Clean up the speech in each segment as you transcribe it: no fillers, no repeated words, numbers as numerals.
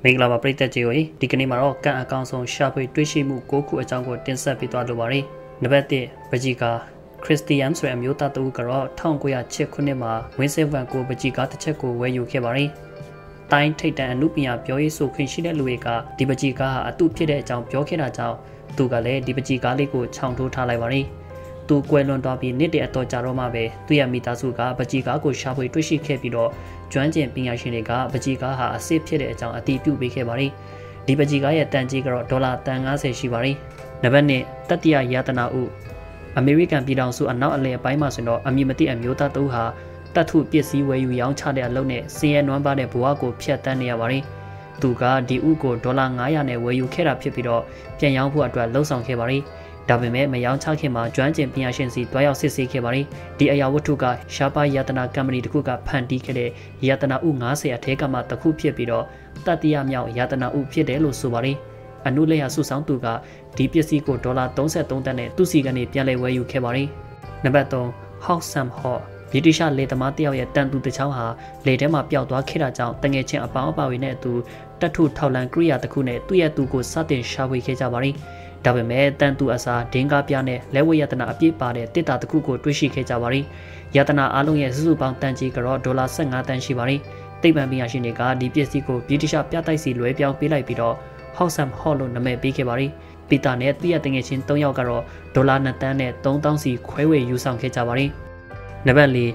မင်္ဂလာပါပရိသတ်ကြီးတို့ဒီကနေ့မှာတော့ကန်အကောင်ဆုံးရှာဖွေတွေ့ရှိမှု9ခုအကြောင်းကိုတင်ဆက်ပေးသွားလိုပါတယ်။နံပါတ်1ပကြီးကာခရစ်စတီယန်ဆိုတဲ့အမျိုးသားတဦးကတော့1908ခုနှစ်မှာဝင်းစင်ဗန်ကိုပကြီးကာတစ်ချက်ကိုဝယ်ယူခဲ့ပါတယ်။တိုင်းထိတ်တန့်အမှုပညာပြောရေးဆိုခွင့်ရှိတဲ့လူတွေကဒီပကြီးကာဟာအတုဖြစ်တဲ့အကြောင်းပြောခဲ့တာကြောင့်သူကလည်းဒီပကြီးကာလေးကိုခြောင်ထိုးထားလိုက်ပါတယ်။သူကွယ်လွန်သွားပြီးနှစ်တည်းအတော်ကြာတော့မှပဲသူ့ရဲ့မိသားစုကပကြီးကာကိုရှာဖွေတွေ့ရှိခဲ့ပြီးတော့ကျွမ်းကျင်ပညာရှင်တွေကပကြီးကားဟာအစစ်ဖြစ်တဲ့အကြောင်းအတည်ပြုပေးခဲ့ပါတယ်။ဒီပကြီးကားရဲ့တန်ကြီးကတော့ဒေါ်လာတန်50ရှိပါတယ်။နံပါတ်2တတိယယတနာဥအမေရိကန်ပြည်ထောင်စုအနောက်အလယ်ပိုင်းမှာဆိုတော့အမည်မသိအမျိုးသားတဦးဟာတတ်ထုပစ္စည်းဝယ်ယူရောင်းချတဲ့အလုပ်နဲ့စင်ရဲနွမ်းပါတဲ့ဘဝကိုဖျက်ဆီးနေရပါတယ်။သူကဒီဥကိုဒေါ်လာ900နဲ့ဝယ်ယူခဲ့တာဖြစ်ပြီးတော့ပြန်ရောင်းဖို့အတွက်လှုံ့ဆော်ခဲ့ပါတယ်။ဒါပေမဲ့မရောင်းချခင်မှာကျွမ်းကျင်ပညာရှင်စီတွားရောက်စစ်ဆေးခဲ့ပါတယ်။ဒီအရာဝတ္ထုကရှားပါယတနာကုမ္ပဏီတစ်ခုကဖန်တီးခဲ့တဲ့ယတနာဥ90အထက်ကမှတစ်ခုဖြစ်ပြီးတော့တတိယမြောက်ယတနာဥဖြစ်တယ်လို့ဆိုပါတယ်။အနုလက်ရစုဆောင်သူကဒီပစ္စည်းကိုဒေါ်လာ33တန်းနဲ့သူ့စီကနေပြန်လည်ဝယ်ယူခဲ့ပါတယ်။နံပါတ်3 Hawksam Hall ဗြိတိရှလေသမားတယောက်ရဲ့တန်တူတစ်ချောင်းဟာလေထဲမှာပျောက်သွားခဲ့တာကြောင့်တငယ်ချင်းအပေါင်းအပါဝင်နဲ့အတူတတ်ထုထောက်လန်ကိရိယာတစ်ခုနဲ့သူ့ရဲ့သူကိုစတင်ရှာဖွေခဲ့ကြပါတယ်။ဒါပေမဲ့တန်တူအစားဒင်းကားပြနဲ့လက်ဝဲယတနာအပြည့်ပါတဲ့တစ်တာတစ်ခုကိုတွေ့ရှိခဲ့ကြပါတယ်။ယတနာအားလုံးရဲ့စုစုပေါင်းတန်ကြီးကတော့ဒေါ်လာ15တန်းရှိပါတယ်။သိပ္ပံပညာရှင်တွေကဒီပစ္စည်းကိုဗြိတိရှပြတိုက်စီလွဲပြောင်းပေးလိုက်ပြီးတော့ Hawksam Hall လို့နာမည်ပေးခဲ့ပါတယ်။ပီတာနဲ့သူ့ရဲ့တငယ်ချင်း3ယောက်ကတော့ဒေါ်လာ2တန်းနဲ့3000စီခွဲဝေယူဆောင်ခဲ့ကြပါတယ်။နံပါတ်4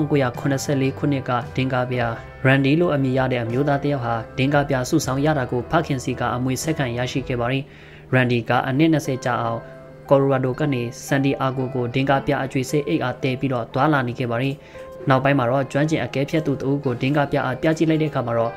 1984ခုနှစ်ကဒင်ကာပြရန်ဒီလိုအမည်ရတဲ့အမျိုးသားတယောက်ဟာဒင်ကာပြစုဆောင်ရတာကိုဖခင်စီကအမွေဆက်ခံရရှိခဲ့ပါတယ်။ရန်ဒီကအနည်း20ကြာအောင်ကော်လိုရာဒိုကနေဆန်ဒီအာဂိုကိုဒင်ကာပြအကျွေးစိတ်အိတ်အားတဲပြီးတော့တွာလာနေခဲ့ပါတယ်။နောက်ပိုင်းမှာတော့ကျွမ်းကျင်အကဲဖြတ်သူတဦးကိုဒင်ကာပြအားပြကြည့်လိုက်တဲ့အခါမှာတော့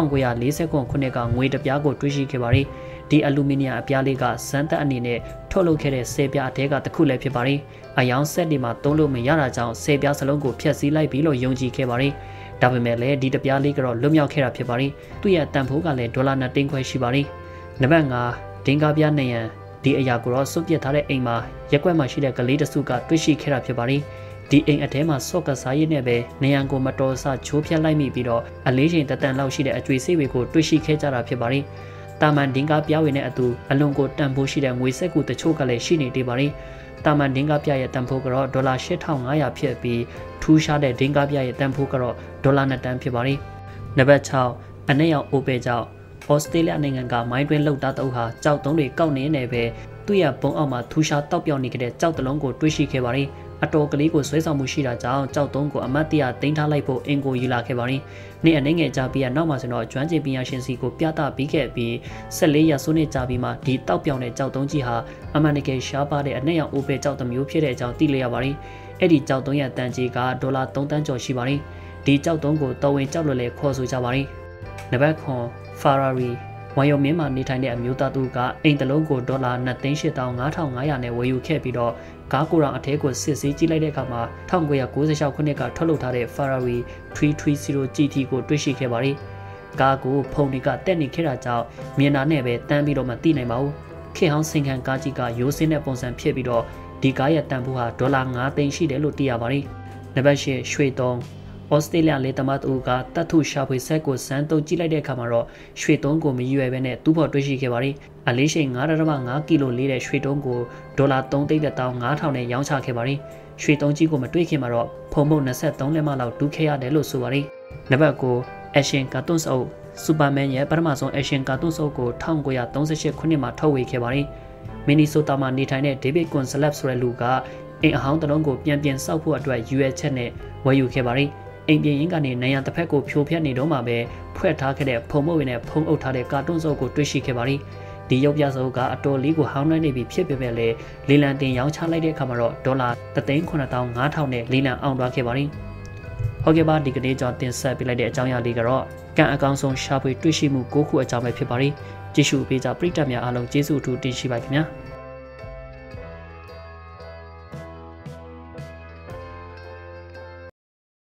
1940ခုနှစ်ကငွေတပြားကိုတွေ့ရှိခဲ့ပါတယ်။ဒီအလူမီနီယံအပြားလေးကစမ်းသပ်အနေနဲ့ထုတ်လုပ်ခဲ့တဲ့ဆယ်ပြားအထဲကတစ်ခုလည်းဖြစ်ပါတယ်။အယောင်ဆက်တွေမှာသုံးလို့မရတာကြောင့်ဆယ်ပြားစလုံးကိုဖျက်ဆီးလိုက်ပြီးလို့ယုံကြည်ခဲ့ပါတယ်။ဒါပေမဲ့လည်းဒီတပြားလေးကတော့လွတ်မြောက်ခဲ့တာဖြစ်ပါတယ်။သူ့ရဲ့တန်ဖိုးကလည်းဒေါ်လာ2သိန်းခွဲရှိပါတယ်။နံပါတ်5ဒင်ကာပြနေရန်ဒီအရာကိုတော့စွန့်ပစ်ထားတဲ့အိမ်မှာရက်ွက်မှာရှိတဲ့ကလေးတစုကတွေ့ရှိခဲ့တာဖြစ်ပါတယ်။ဒီအိမ်အထဲမှာဆော့ကစားရည်နဲ့ပဲနေရန်ကိုမတော်ဆချိုးဖျက်လိုက်မိပြီးတော့အလေးချိန်တတန်လောက်ရှိတဲ့အကျွေးစိတ်တွေကိုတွေ့ရှိခဲ့ကြတာဖြစ်ပါတယ်။တာမန်ဒင်ကာပြားဝင်တဲ့အတူအလွန်ကိုတန်ဖိုးရှိတဲ့ငွေစက်ကူတချို့ကလည်းရှိနေသေးပါတယ်။တာမန်ဒင်ကာပြားရဲ့တန်ဖိုးကတော့ဒေါ်လာ8500ဖြစ်ပြီးထူးခြားတဲ့ဒင်ကာပြားရဲ့တန်ဖိုးကတော့ဒေါ်လာ2တန်းဖြစ်ပါတယ်။နံပါတ်6အနက်ရောင်အိုပယ်ကြောင့်ဩစတြေးလျနိုင်ငံကမိုင်းတွင်းလှုပ်သားတအုပ်ဟာကြောက်တုံးတွေကောက်နေနေပဲသူ့ရဲ့ဘုံအောက်မှာထူရှားတောက်ပြောင်နေကြတဲ့ကြောက်တလုံးကိုတွေ့ရှိခဲ့ပါတယ်။အတော်ကလေးကိုဆွဲဆောင်မှုရှိတာကြောင့်ကြောက်တုံးကိုအမတ်တရတင်ထားလိုက်ဖို့အင်ကိုယူလာခဲ့ပါတယ်။နေ့အနေငယ်ကြပြီးနောက်မှာဆိုတော့ကျွမ်းကျင်ပညာရှင်စီကိုပြသပြီးခဲ့ပြီး14ရက်စုနှစ်ကြာပြီးမှဒီတောက်ပြောင်တဲ့ကြောက်တုံးကြီးဟာအမှန်တကယ်ရှားပါတဲ့အနက်ရောင်အိုပယ်ကြောက်တစ်မျိုးဖြစ်တဲ့အကြောင်းသိလျက်ရပါတယ်။အဲ့ဒီကြောက်တုံးရဲ့တန်ကြီးကဒေါ်လာ3တန်းကျော်ရှိပါတယ်။ဒီကြောက်တုံးကိုတော်ဝင်ကြောက်လွယ်လေခေါ်ဆိုကြပါတယ်။နံပါတ်9 Ferrariဝမ်ယုံမင်းမှာနေထိုင်တဲ့အမျိုးသားသူကအိမ်တလုံးကိုဒေါ်လာ2,8500နဲ့ဝယ်ယူခဲ့ပြီးတော့ကားကိုယ်တော်အထဲကိုစစ်ဆေးကြည့်လိုက်တဲ့အခါမှာ1996ခုနှစ်ကထုတ်လုပ်ထားတဲ့ Ferrari 330 GT ကိုတွေ့ရှိခဲ့ပါတယ်။ကားကိုဖုန်တွေကတက်နေခဲ့တာကြောင့်မြင်တာနဲ့ပဲတန်းပြီးတော့မသိနိုင်ပါဘူး။ခေဟောင်းစင်ခံကားကြီးကရိုးစင်းတဲ့ပုံစံဖြစ်ပြီးတော့ဒီကားရဲ့တန်ဖိုးဟာဒေါ်လာ9သိန်းရှိတယ်လို့သိရပါတယ်။နံပါတ်10ရွှေတုံးဩစတြေးလျလေသမားတူကတတ်ထုရှာဖွေဆက်ကိုစမ်းတုံးကြည့်လိုက်တဲ့အခါမှာတော့ရွှေတုံးကိုမရွယ်ပဲနဲ့သူ့ဖို့တွေ့ရှိခဲ့ပါတယ်။အလေးချိန်9.5 ကီလိုလေးတဲ့ရွှေတုံးကိုဒေါ်လာ3,500နဲ့ရောင်းချခဲ့ပါတယ်။ရွှေတုံးကြီးကိုမတွေ့ခင်မှာတော့ဖုံမုတ်23လက်မလောက်တူးခဲ့ရတယ်လို့ဆိုပါတယ်။နံပါတ်9 Action Cartoons အုပ်စူပါမန်ရဲ့ပထမဆုံး Action Cartoons အုပ်ကို1938ခုနှစ်မှာထုတ်ဝေခဲ့ပါတယ်။မီနီဆိုတာမှာနေထိုင်တဲ့ David Gonzalez ဆိုတဲ့လူကအိမ်အဟောင်းတစ်လုံးကိုပြန်ဆောက်ဖို့အတွက်ရွေးချက်နဲ့ဝယ်ယူခဲ့ပါတယ်။အိမ်ပြင်ရင်းကနေနိုင်ရန်တစ်ဖက်ကိုဖြိုဖျက်နေတော့မှပဲဖွဲ့ထားခဲ့တဲ့ဖုံမုတ်ဝင်နဲ့ဖုံအုပ်ထားတဲ့ကာတွန်းစုပ်ကိုတွေ့ရှိခဲ့ပါတယ်။ဒီရုပ်ပြစုပ်ကအတော်လေးကိုဟောင်းနှိုင်းနေပြီဖြစ်ပေမဲ့လည်းလေလံတင်ရောင်းချလိုက်တဲ့အခါမှာတော့ဒေါ်လာ3,95000နဲ့လေလံအောင်သွားခဲ့ပါတယ်။ဟုတ်ကဲ့ပါဒီကနေ့ကျွန်တော်တင်ဆက်ပေးလိုက်တဲ့အကြောင်းအရာလေးကတော့ကန်အကောင်ဆုံးရှာဖွေတွေ့ရှိမှု9ခုအကြောင်းပဲဖြစ်ပါတယ်။ကြည့်ရှုပေးကြပရိသတ်များအားလုံးကျေးဇူးအထူးတင်ရှိပါခင်ဗျာ။